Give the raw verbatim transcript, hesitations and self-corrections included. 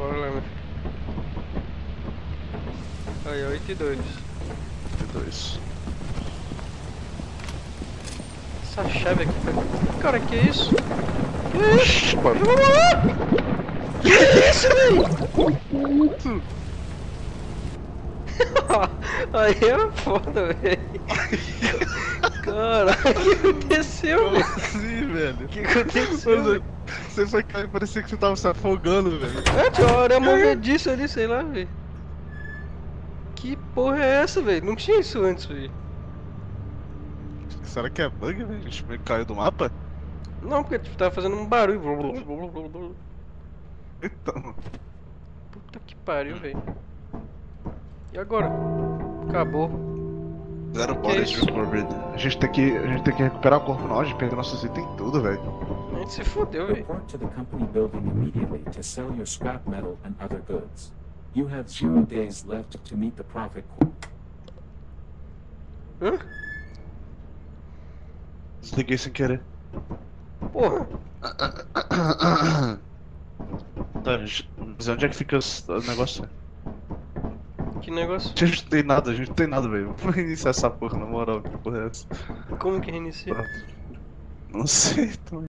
Bora lá, meu. Aí, oito e dois. oito e dois. Essa chave aqui, cara. Cara, que isso? Que isso? Oxi, mano. Que isso, véi? Aí é foda, velho. Caralho, o que aconteceu, Como velho? assim, velho? O que aconteceu, Você, velho? você foi cair, parecia que você tava se afogando, velho. É, tinha uma hora movediça ali, sei lá, velho. Que porra é essa, velho? Não tinha isso antes, velho. Será que é bug, velho? A gente meio que caiu do mapa? Não, porque tipo, tava fazendo um barulho. Blá, blá, blá, blá, blá. Então. Puta que pariu, velho. E agora? Acabou. Zero Que é bodies isso? recovered. A gente tem que, a gente tem que recuperar o corpo não, a gente perdeu nossos itens tudo, velho. A gente se fodeu, velho. Report to the company building immediately to sell your scrap metal and other goods. You have zero days left to meet the profit quota. Hã? Desliguei sem querer. Porra. Tá, gente, mas onde é que fica os- o negócio? Que negócio? A gente não tem nada, a gente não tem nada, velho. Vamos iniciar essa porra, na moral, que porra é essa? Como que reinicia? Não sei, tô